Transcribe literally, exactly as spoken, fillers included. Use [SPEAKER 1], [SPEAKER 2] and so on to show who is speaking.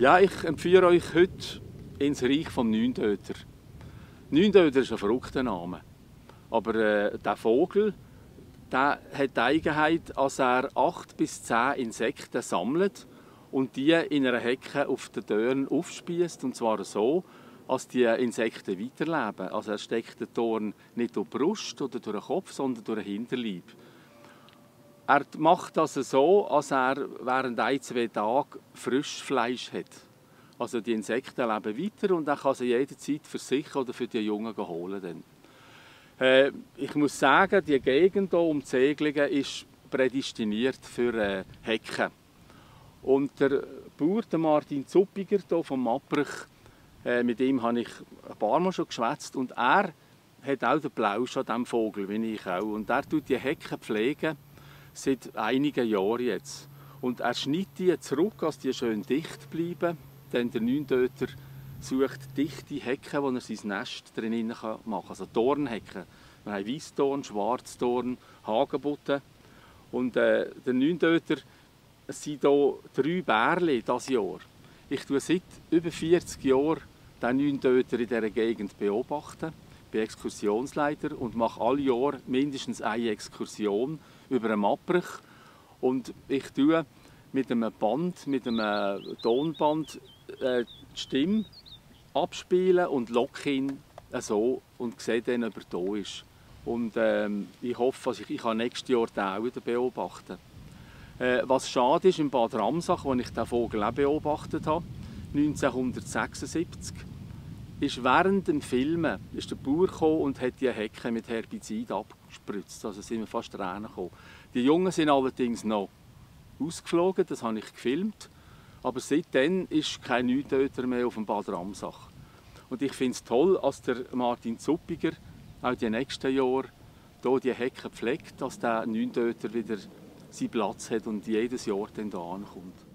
[SPEAKER 1] Ja, ich empfehle euch heute ins Reich vom Neuntöter. Neuntöter ist ein verrückter Name. Aber äh, der Vogel der hat die Eigenheit, dass er acht bis zehn Insekten sammelt und die in einer Hecke auf den Dorn aufspießt. Und zwar so, dass die Insekten weiterleben. Also er steckt den Dorn nicht durch die Brust oder durch den Kopf, sondern durch den Hinterleib. Er macht das so, dass er während ein, zwei Tagen Frischfleisch hat. Also die Insekten leben weiter und er kann sie jederzeit für sich oder für die Jungen holen. Dann. Äh, ich muss sagen, die Gegend hier um Zeglingen ist prädestiniert für äh, Hecken. Und der Bauer, der Martin Zuppiger hier vom Mapprich, äh, mit ihm habe ich ein paar Mal schon geschwätzt und er hat auch den Plausch an diesem Vogel, wie ich auch. Und er tut die Hecken pflegen seit einigen Jahren jetzt. Und er schneidet die zurück, dass die schön dicht bleiben. Denn der Neuntöter sucht dichte Hecken, wo er sein Nest drin machen kann. Also Dornhecken. Wir haben Weissdorn, Schwarzdorn, Hagebutten. Und äh, der Neuntöter, es sind hier drei Bärli dieses Jahr. Ich tue seit über vierzig Jahren den Neuntöter in dieser Gegend beobachten. Ich bin Exkursionsleiter und mache alle Jahre mindestens eine Exkursion über einen Mapprich. Und ich tue mit einem Band, mit einem Tonband äh, die Stimme abspielen und locke ihn so und sehe dann, ob er da ist. Und ähm, ich hoffe, dass ich, ich kann nächstes Jahr den auch wieder beobachten. Äh, was schade ist, in Bad Ramsach, wo ich den Vogel auch beobachtet habe, neunzehnhundertsechsundsiebzig, ist während dem Filmen ist der Bauer gekommen und hat die Hecke mit Herbizid abgespritzt. Also sind wir fast Tränen gekommen. Die Jungen sind allerdings noch ausgeflogen, das habe ich gefilmt. Aber seitdem ist kein Neuntöter mehr auf dem Bad Ramsach. Und ich finde es toll, dass der Martin Zuppiger auch die nächsten Jahre hier die Hecke pflegt, dass der Neuntöter wieder seinen Platz hat und jedes Jahr dann hier ankommt.